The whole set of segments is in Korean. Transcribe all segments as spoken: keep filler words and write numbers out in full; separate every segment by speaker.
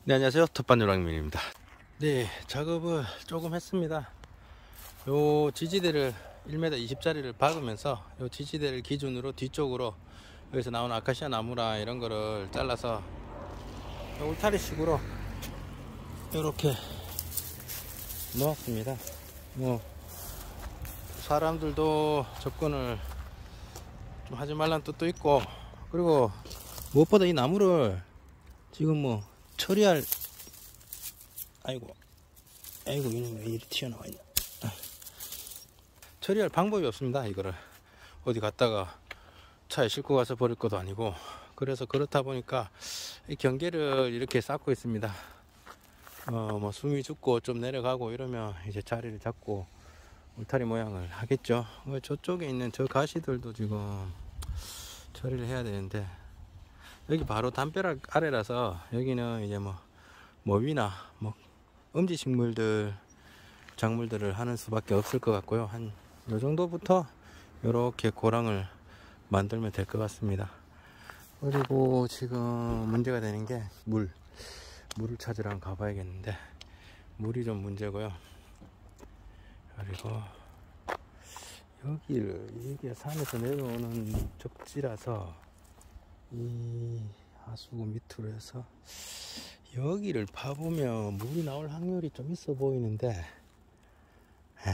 Speaker 1: 네, 안녕하세요. 텃밭요랑민입니다. 네, 작업을 조금 했습니다. 요 지지대를 일 미터 이십 짜리를 박으면서 요 지지대를 기준으로 뒤쪽으로 여기서 나오는 아카시아 나무라 이런 거를 잘라서 울타리 식으로 이렇게 놓았습니다. 뭐 사람들도 접근을 좀 하지 말라는 뜻도 있고, 그리고 무엇보다 이 나무를 지금 뭐 처리할 아이고 아이고 이놈 왜 이리 튀어나와 있나. 처리할 방법이 없습니다. 이거를 어디 갔다가 차에 싣고 가서 버릴 것도 아니고, 그래서 그렇다 보니까 이 경계를 이렇게 쌓고 있습니다. 어 뭐 숨이 죽고 좀 내려가고 이러면 이제 자리를 잡고 울타리 모양을 하겠죠. 어, 저쪽에 있는 저 가시들도 지금 처리를 해야 되는데, 여기 바로 담벼락 아래라서 여기는 이제 뭐 모위나 뭐 음지식물들 작물들을 하는 수밖에 없을 것 같고요. 한 요 정도부터 이렇게 고랑을 만들면 될 것 같습니다. 그리고 지금 문제가 되는 게 물 물을 찾으러 한번 가봐야겠는데, 물이 좀 문제고요. 그리고 여기를 이게 산에서 내려오는 접지라서 이 하수구 밑으로 해서 여기를 파보면 물이 나올 확률이 좀 있어 보이는데, 에이,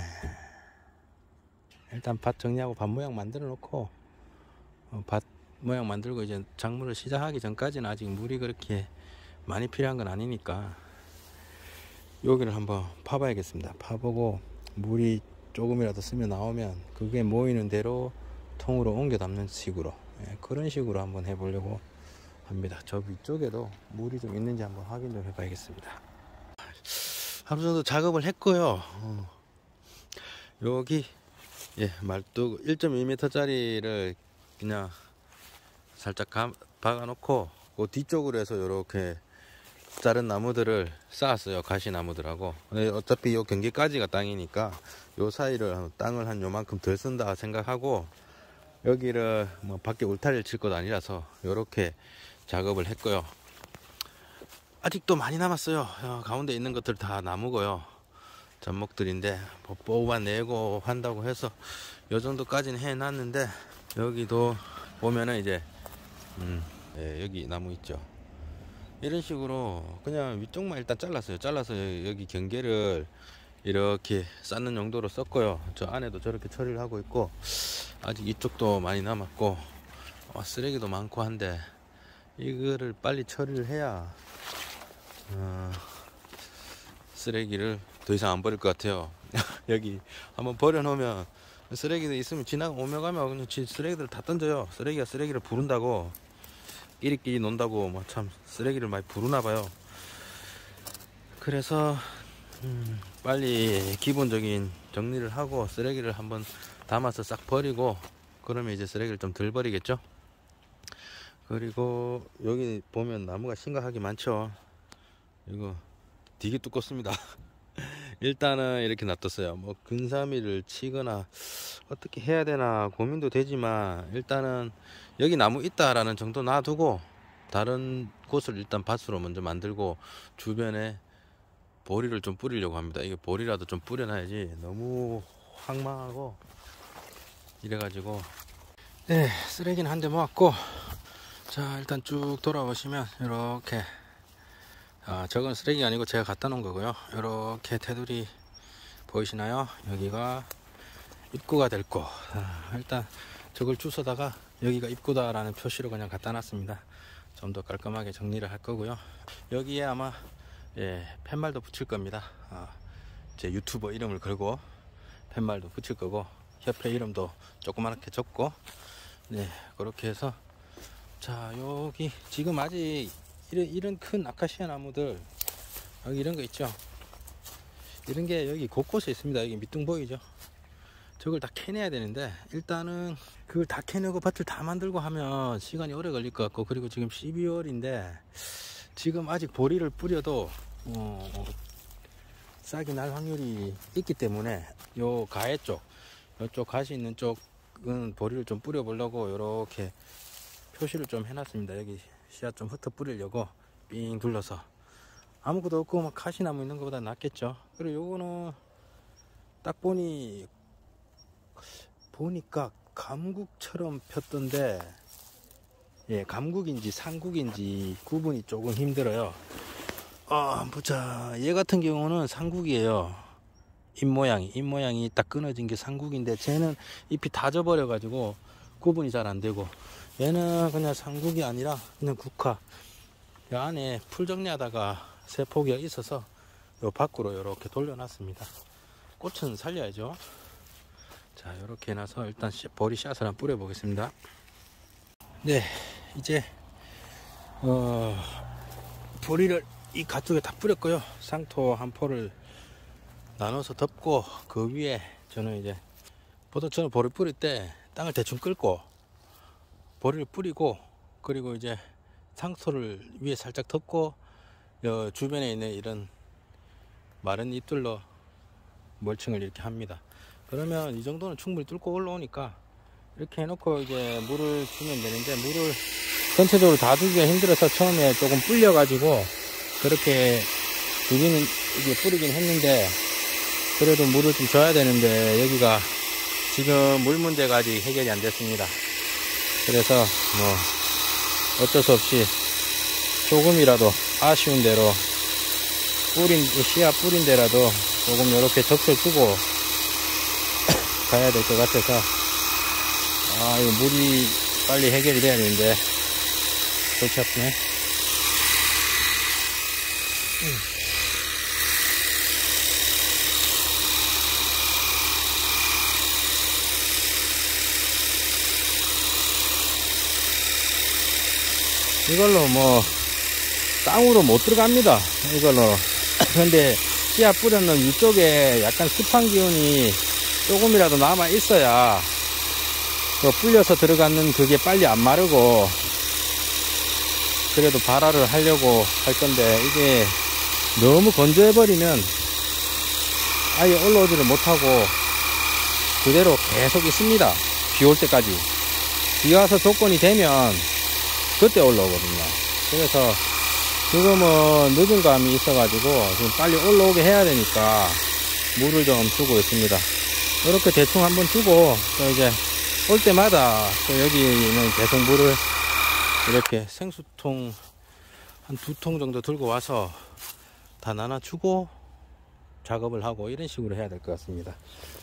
Speaker 1: 일단 밭 정리하고 밭 모양 만들어 놓고 어, 밭 모양 만들고 이제 작물을 시작하기 전까지는 아직 물이 그렇게 많이 필요한 건 아니니까 여기를 한번 파봐야겠습니다. 파보고 물이 조금이라도 스며 나오면 그게 모이는 대로 통으로 옮겨 담는 식으로, 예, 그런 식으로 한번 해보려고 합니다. 저 위쪽에도 물이 좀 있는지 한번 확인 좀 해봐야겠습니다. 하루 정도 작업을 했고요. 어, 여기 예, 말뚝 일 점 이 미터 짜리를 그냥 살짝 감, 박아 놓고 그 뒤쪽으로 해서 이렇게 자른 나무들을 쌓았어요. 가시나무들하고. 어차피 요 경계까지가 땅이니까 요 사이를 땅을 한 요만큼 덜 쓴다 생각하고, 여기를 뭐 밖에 울타리를 칠 것 아니라서 요렇게 작업을 했고요. 아직도 많이 남았어요. 어, 가운데 있는 것들 다 나무고요. 잡목들인데 뭐 뽑아내고 한다고 해서 요 정도까지는 해놨는데, 여기도 보면은 이제 음, 예, 여기 나무 있죠. 이런 식으로 그냥 위쪽만 일단 잘랐어요. 잘라서 여기 경계를 이렇게 쌓는 용도로 썼고요. 저 안에도 저렇게 처리를 하고 있고, 아직 이쪽도 많이 남았고, 어, 쓰레기도 많고 한데 이거를 빨리 처리를 해야 어, 쓰레기를 더 이상 안 버릴 것 같아요. 여기 한번 버려놓으면 쓰레기들 있으면 지나가 오며 가며 그냥 쓰레기들을 다 던져요. 쓰레기가 쓰레기를 부른다고, 끼리끼리 논다고 뭐 참 쓰레기를 많이 부르나 봐요. 그래서 음, 빨리 기본적인 정리를 하고 쓰레기를 한번 담아서 싹 버리고, 그러면 이제 쓰레기를 좀 덜 버리겠죠. 그리고 여기 보면 나무가 심각하게 많죠. 이거 되게 두껍습니다. 일단은 이렇게 놔뒀어요. 뭐 근사미를 치거나 어떻게 해야 되나 고민도 되지만, 일단은 여기 나무 있다라는 정도 놔두고 다른 곳을 일단 밭으로 먼저 만들고 주변에 보리를 좀 뿌리려고 합니다. 이게 보리라도 좀 뿌려놔야지 너무 황망하고 이래가지고. 네, 쓰레기는 한 대 모았고, 자 일단 쭉 돌아보시면 이렇게, 아, 저건 쓰레기가 아니고 제가 갖다 놓은 거고요. 이렇게 테두리 보이시나요? 여기가 입구가 될 거. 아, 일단 저걸 주워다가 여기가 입구다 라는 표시로 그냥 갖다 놨습니다. 좀 더 깔끔하게 정리를 할 거고요. 여기에 아마 예, 팻말도 붙일 겁니다. 아, 제 유튜버 이름을 걸고 팻말도 붙일 거고, 협회 이름도 조그맣게 적고, 네, 그렇게 해서, 자 여기 지금 아직 이런, 이런 큰 아카시아 나무들, 여기 이런 거 있죠. 이런 게 여기 곳곳에 있습니다. 여기 밑둥 보이죠? 저걸 다 캐내야 되는데, 일단은 그걸 다 캐내고 밭을 다 만들고 하면 시간이 오래 걸릴 것 같고, 그리고 지금 십이월인데 지금 아직 보리를 뿌려도 어, 싹이 날 확률이 있기 때문에 요 가해 쪽, 요쪽 가시 있는 쪽은 보리를 좀 뿌려 보려고 이렇게 표시를 좀 해놨습니다. 여기 씨앗 좀 흩어 뿌리려고 삥 둘러서. 아무것도 없고 막 가시나무 있는 것보다 낫겠죠. 그리고 요거는 딱 보니 보니까 감국처럼 폈던데, 예, 감국인지 상국인지 구분이 조금 힘들어요. 아, 보자. 얘 같은 경우는 상국이에요. 잎 모양이 잎 모양이 딱 끊어진 게 상국인데, 쟤는 잎이 다 져버려 가지고 구분이 잘 안 되고, 얘는 그냥 상국이 아니라 그냥 국화. 이 안에 풀 정리하다가 새 포기가 있어서 요 밖으로 이렇게 돌려놨습니다. 꽃은 살려야죠. 자, 이렇게 해놔서 일단 보리 씨앗을 한번 뿌려 보겠습니다. 네, 이제 어 보리를 이 가쪽에 다 뿌렸고요. 상토 한 포를 나눠서 덮고, 그 위에 저는 이제 보통 저는 보리 뿌릴 때 땅을 대충 끌고 보리를 뿌리고, 그리고 이제 상토를 위에 살짝 덮고 요 주변에 있는 이런 마른 잎들로 멀칭을 이렇게 합니다. 그러면 이 정도는 충분히 뚫고 올라오니까 이렇게 해놓고 이제 물을 주면 되는데, 물을 전체적으로 다 주기가 힘들어서 처음에 조금 불려 가지고 그렇게 주기는 이게 뿌리긴 했는데, 그래도 물을 좀 줘야 되는데 여기가 지금 물 문제가 아직 해결이 안 됐습니다. 그래서 뭐 어쩔 수 없이 조금이라도 아쉬운 대로 뿌린 씨앗 뿌린 데라도 조금 이렇게 적셔주고 가야 될 것 같아서, 아, 이거 물이 빨리 해결이 돼야 되는데 골치 아프네. 음. 이걸로 뭐 땅으로 못 들어갑니다. 이걸로. 근데 씨앗 뿌려놓은 위쪽에 약간 습한 기운이 조금이라도 남아 있어야 또 불려서 들어가는 그게 빨리 안 마르고, 그래도 발화를 하려고 할 건데, 이게 너무 건조해 버리면 아예 올라오지를 못하고 그대로 계속 있습니다. 비 올 때까지. 비 와서 조건이 되면 그때 올라오거든요. 그래서 지금은 늦은 감이 있어 가지고 지금 빨리 올라오게 해야 되니까 물을 좀 주고 있습니다. 이렇게 대충 한번 주고, 또 이제 올 때마다 또 여기는 계속 물을 이렇게 생수통 한 두 통 정도 들고 와서 다 나눠주고 작업을 하고, 이런 식으로 해야 될 것 같습니다.